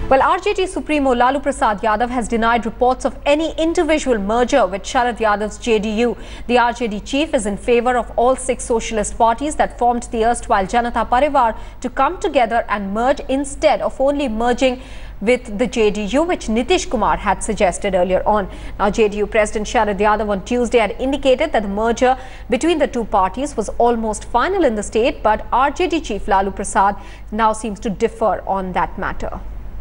Well, RJD Supremo Lalu Prasad Yadav has denied reports of any individual merger with Sharad Yadav's JDU. The RJD chief is in favour of all 6 socialist parties that formed the erstwhile Janata Parivar to come together and merge instead of only merging with the JDU, which Nitish Kumar had suggested earlier on. Now, JDU President Sharad Yadav on Tuesday had indicated that the merger between the two parties was almost final in the state, but RJD chief Lalu Prasad now seems to differ on that matter.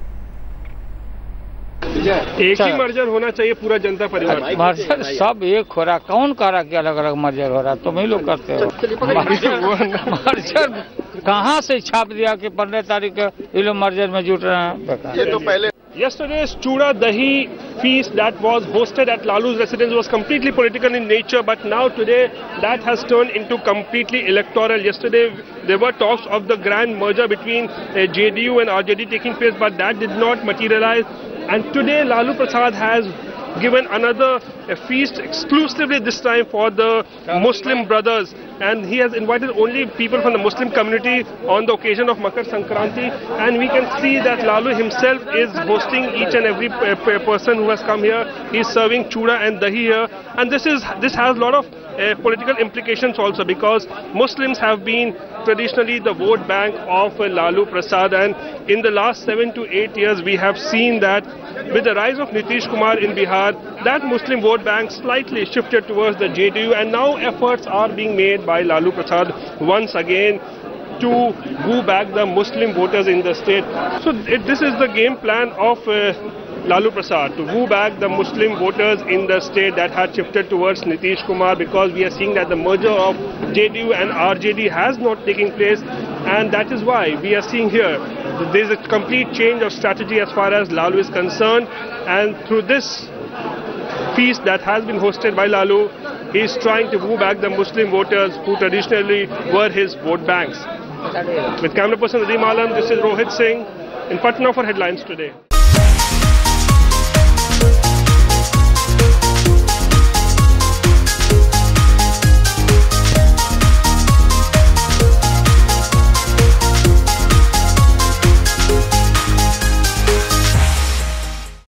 एक ही merger होना चाहिए पूरा जनता परिवार। Merger सब एक हो रहा, कौन कह रहा कि अलग अलग मर्जर हो रहा? तुम ही लोग करते हो। मर्जर कहाँ से छाप दिया कि 15 तारीख को ये लोग मर्जर में जुट रहे हैं? ये तो पहले Yesterday's Chuda Dahi feast that was hosted at Lalu's residence was completely political in nature, but now today that has turned into completely electoral. Yesterday there were talks of the grand merger between JDU and RJD taking place, but that did not materialize. And today Lalu Prasad has given another feast exclusively this time for the Muslim brothers, and he has invited only people from the Muslim community on the occasion of Makar Sankranti, and we can see that Lalu himself is hosting each and every person who has come here. He is serving chuda and dahi here, and this has a lot of political implications also, because Muslims have been traditionally the vote bank of Lalu Prasad, and in the last 7 to 8 years we have seen that with the rise of Nitish Kumar in Bihar, that Muslim vote bank slightly shifted towards the JDU, and now efforts are being made by Lalu Prasad once again to woo back the Muslim voters in the state. So this is the game plan of Lalu Prasad, to woo back the Muslim voters in the state that had shifted towards Nitish Kumar, because we are seeing that the merger of JDU and RJD has not taken place, and that is why we are seeing here there is a complete change of strategy as far as Lalu is concerned, and through this feast that has been hosted by Lalu, he is trying to woo back the Muslim voters who traditionally were his vote banks. With camera person Nadeem Alam, this is Rohit Singh in Patna for Headlines Today.